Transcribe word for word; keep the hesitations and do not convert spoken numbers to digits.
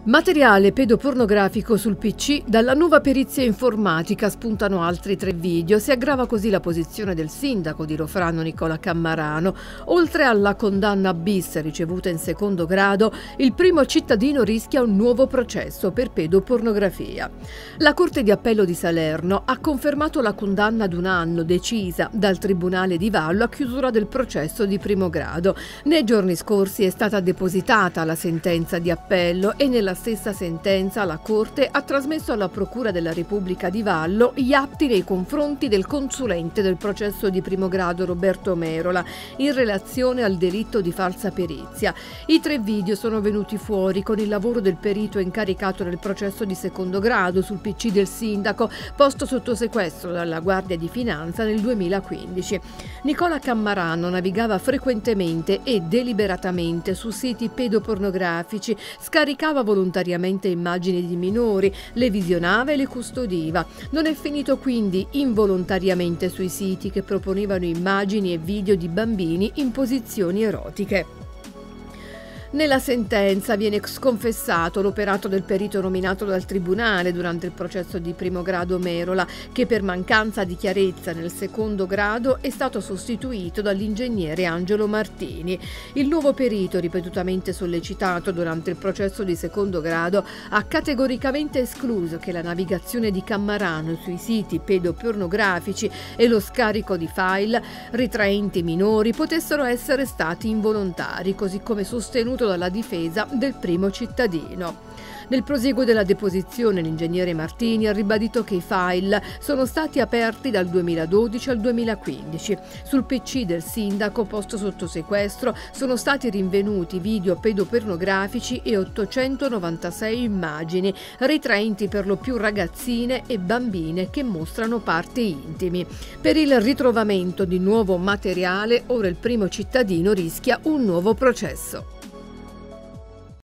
Materiale pedopornografico sul P C, dalla nuova perizia informatica spuntano altri tre video, si aggrava così la posizione del sindaco di Rofrano Nicola Cammarano. Oltre alla condanna bis ricevuta in secondo grado, il primo cittadino rischia un nuovo processo per pedopornografia. La Corte di Appello di Salerno ha confermato la condanna ad un anno decisa dal Tribunale di Vallo a chiusura del processo di primo grado. Nei giorni scorsi è stata depositata la sentenza di appello e nella stessa sentenza la Corte ha trasmesso alla Procura della Repubblica di Vallo gli atti nei confronti del consulente del processo di primo grado Roberto Merola in relazione al delitto di falsa perizia. I tre video sono venuti fuori con il lavoro del perito incaricato nel processo di secondo grado sul P C del sindaco posto sotto sequestro dalla Guardia di Finanza nel duemilaquindici. Nicola Cammarano navigava frequentemente e deliberatamente su siti pedopornografici, scaricava volontariamente immagini di minori, le visionava e le custodiva. Non è finito quindi involontariamente sui siti che proponevano immagini e video di bambini in posizioni erotiche. Nella sentenza viene sconfessato l'operato del perito nominato dal Tribunale durante il processo di primo grado Merola, che per mancanza di chiarezza nel secondo grado è stato sostituito dall'ingegnere Angelo Martini. Il nuovo perito, ripetutamente sollecitato durante il processo di secondo grado, ha categoricamente escluso che la navigazione di Cammarano sui siti pedopornografici e lo scarico di file ritraenti minori potessero essere stati involontari, così come sostenuto dalla difesa del primo cittadino. Nel prosieguo della deposizione l'ingegnere Martini ha ribadito che i file sono stati aperti dal duemiladodici al duemilaquindici. Sul P C del sindaco posto sotto sequestro sono stati rinvenuti video pedopornografici e ottocentonovantasei immagini, ritraenti per lo più ragazzine e bambine che mostrano parti intimi. Per il ritrovamento di nuovo materiale, ora il primo cittadino rischia un nuovo processo.